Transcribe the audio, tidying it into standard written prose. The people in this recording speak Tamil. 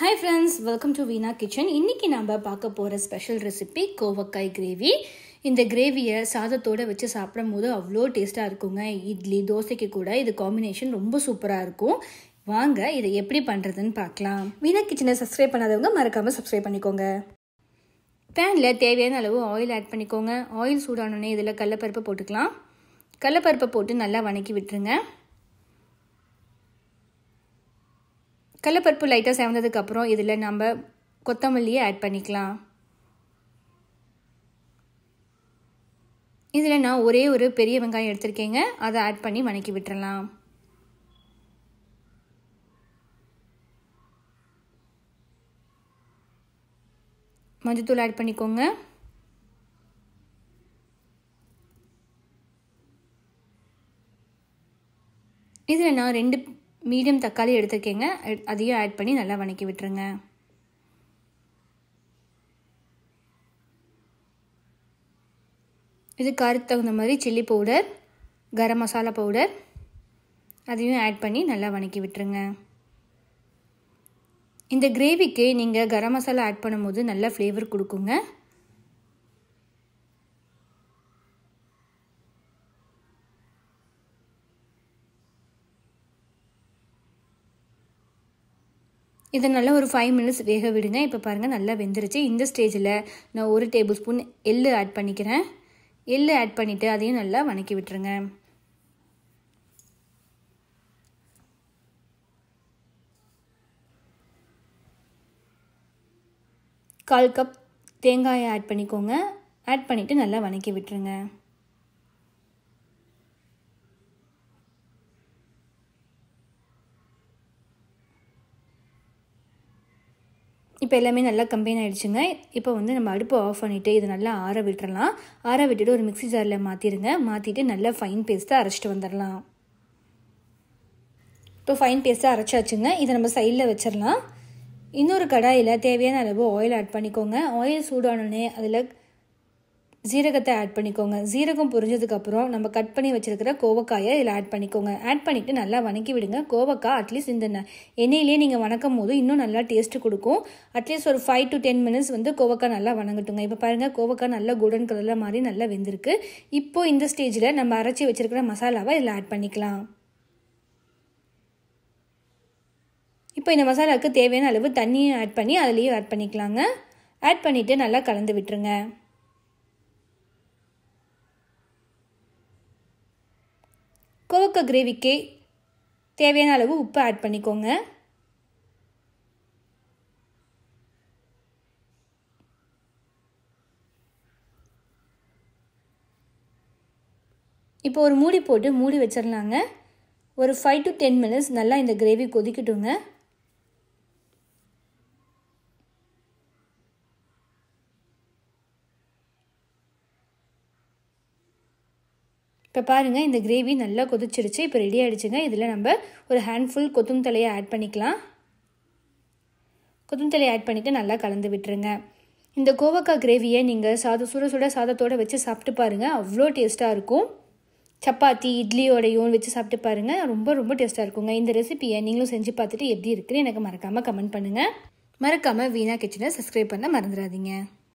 Hi friends, welcome to Veena Kitchen. இன்னைக்கு நாம பார்க்க போற ஸ்பெஷல் ரெசிபி கோவக்காய் கிரேவி. இந்த கிரேவியை சாதத்தோட வச்சு சாப்பிடும்போது அவ்வளோ டேஸ்டா இருக்குங்க. இட்லி தோசைக்கு கூட இது காம்பினேஷன் ரொம்ப சூப்பரா இருக்கும். வாங்க இதை எப்படி பண்றதுன்னு பார்க்கலாம். வீணா கிச்சனை சப்ஸ்கிரைப் பண்ணாதவங்க மறக்காம சப்ஸ்கிரைப் பண்ணிக்கோங்க. பேன்ல தேவையான அளவு ஆயில் ஆட் பண்ணிக்கோங்க. ஆயில் சூடானோடனே இதில் கடலைப்பருப்பு போட்டுக்கலாம். கடலைப்பருப்பை போட்டு நல்லா வணக்கி விட்டுருங்க. கடலைப்பருப்பு லைட்டாக செவந்ததுக்கப்புறம் இதில் நம்ம கொத்தமல்லியை ஆட் பண்ணிக்கலாம். இதில் நான் ஒரே ஒரு பெரிய வெங்காயம் எடுத்திருக்கேங்க, அதை ஆட் பண்ணி வணக்கி விட்டுறலாம். மஞ்சத்தூள் ஆட் பண்ணிக்கோங்க. இதில் நான் 2 மீடியம் தக்காளி எடுத்துருக்கேங்க, அதையும் ஆட் பண்ணி நல்லா வணக்கி விட்டுருங்க. இது காரத்துக்கு தகுந்த மாதிரி chilli powder, garam masala powder அதையும் ஆட் பண்ணி நல்லா வணக்கி விட்டுருங்க. இந்த கிரேவிக்கு நீங்கள் கரம் மசாலா ஆட் பண்ணும்போது நல்லா ஃப்ளேவர் கொடுக்குங்க. இதை நல்லா ஒரு 5 மினிட்ஸ் வேக விடுங்க. இப்போ பாருங்கள் நல்லா வெந்துருச்சு. இந்த ஸ்டேஜில் நான் 1 டேபிள் ஸ்பூன் எள்ளு ஆட் பண்ணிக்கிறேன். எள்ளு ஆட் பண்ணிவிட்டு அதையும் நல்லா வணக்கி விட்டுருங்க. கால் கப் தேங்காயை ஆட் பண்ணிக்கோங்க. ஆட் பண்ணிவிட்டு நல்லா வணக்கி விட்டுருங்க. இப்போ எல்லாமே நல்லா கம்பைன் ஆகிடுச்சுங்க. இப்போ நம்ம அடுப்பு ஆஃப் பண்ணிவிட்டு இதை நல்லா ஆற விட்டுறலாம். ஆற விட்டுட்டு ஒரு மிக்ஸி ஜாரில் மாற்றிடுங்க. மாற்றிட்டு நல்லா ஃபைன் பேஸ்ட்டாக அரைச்சிட்டு வந்துடலாம். இப்போ ஃபைன் பேஸ்ட்டாக அரைச்சாச்சுங்க. இதை நம்ம சைடில் வச்சிடலாம். இன்னொரு கடாயில் தேவையான அளவு ஆயில் ஆட் பண்ணிக்கோங்க. ஆயில் சூடானோடனே அதில் ஜீரகத்தை ஆட் பண்ணிக்கோங்க. ஜீரகம் பொரிஞ்சதுக்கப்புறம் நம்ம கட் பண்ணி வச்சுருக்கிற கோவக்காயை இதில் ஆட் பண்ணிக்கோங்க. ஆட் பண்ணிவிட்டு நல்லா வணக்கி விடுங்க. கோவக்காய் அட்லீஸ்ட் இந்த எண்ணெயிலே நீங்கள் வணக்கும் போது இன்னும் நல்லா டேஸ்ட்டு கொடுக்கும். அட்லீஸ்ட் ஒரு 5 to 10 மினிட்ஸ் கோவக்காய் நல்லா வணங்கட்டுங்க. இப்போ பாருங்கள் கோவக்காய் நல்லா கோல்டன் கலரில் மாதிரி நல்லா வெந்திருக்கு. இப்போது இந்த ஸ்டேஜில் நம்ம அரைச்சி வச்சுருக்கிற மசாலாவை இதில் ஆட் பண்ணிக்கலாம். இப்போ இந்த மசாலாவுக்கு தேவையான அளவு தண்ணியை ஆட் பண்ணி அதுலேயும் ஆட் பண்ணிக்கலாங்க. ஆட் பண்ணிவிட்டு நல்லா கலந்து விட்டுருங்க. கோவக்காய் கிரேவிக்கு தேவையான அளவு உப்பு ஆட் பண்ணிக்கோங்க. இப்போ ஒரு மூடி போட்டு மூடி வச்சிடலாங்க. ஒரு 5 to 10 மினிட்ஸ் நல்லா இந்த கிரேவி கொதிக்கட்டுங்க. இப்போ பாருங்கள் இந்த கிரேவி நல்லா கொதிச்சிருச்சு. இப்போ ரெடி ஆகிடுச்சுங்க. இதில் நம்ம ஒரு ஹேண்ட்ஃபுல் கொத்தமல்லி தழையை ஆட் பண்ணிக்கலாம். கொத்தமல்லி தழையை ஆட் பண்ணிவிட்டு நல்லா கலந்து விட்டுருங்க. இந்த கோவக்காய் கிரேவியை நீங்கள் சுட சுட சாதத்தோடு வச்சு சாப்பிட்டு பாருங்கள், அவ்வளோ டேஸ்ட்டாக இருக்கும். சப்பாத்தி இட்லியோடையும் வச்சு சாப்பிட்டு பாருங்கள், ரொம்ப ரொம்ப டேஸ்ட்டாக இருக்குங்க. இந்த ரெசிபியை நீங்களும் செஞ்சு பார்த்துட்டு எப்படி இருக்குன்னு எனக்கு மறக்காமல் கமெண்ட் பண்ணுங்கள். மறக்காமல் வீணா கிச்சனை சப்ஸ்கிரைப் பண்ண மறந்துடாதீங்க.